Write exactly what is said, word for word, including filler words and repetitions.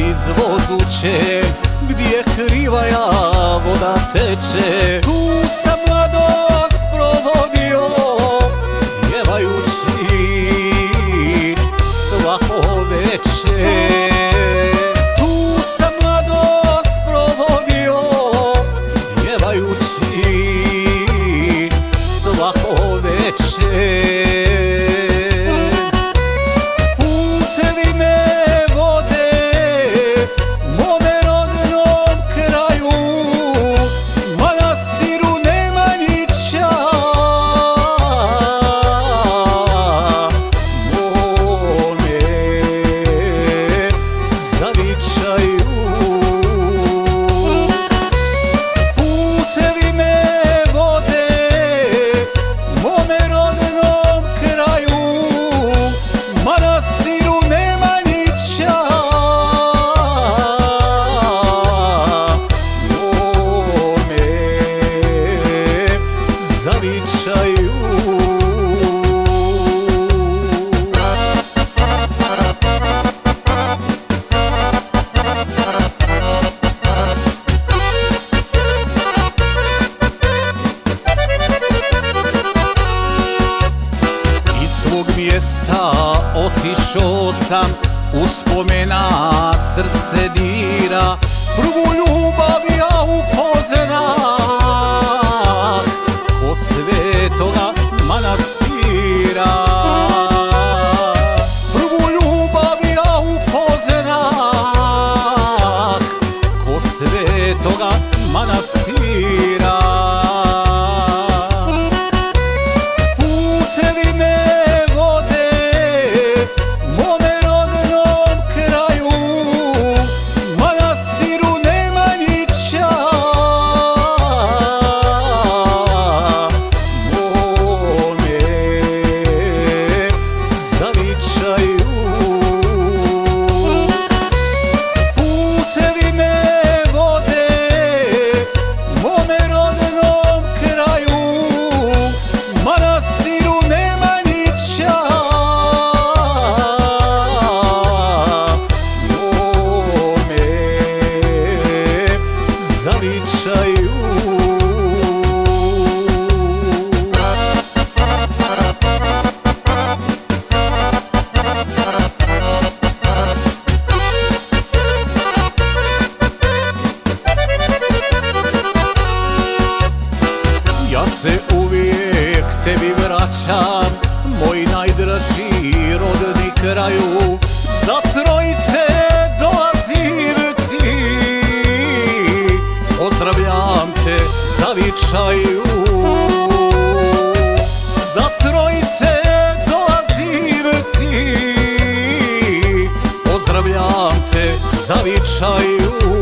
izvozuće, gdje krivaja voda teče. Tu sam mladost provodio, pjevajući svako večer. Tu sam mladost provodio, pjevajući svako večer. Mjesta otišao sam, uspomena srce dira. Prvu ljubav ja upoznah ko svetoga manastira. Prvu ljubav ja upoznah ko svetoga manastira. Ja se uvijek tebi vraćam, moj najdraži rodni kraju. Za trojice dolazim ti, pozdravljam te zavičaju. Za trojice dolazim ti, pozdravljam te zavičaju.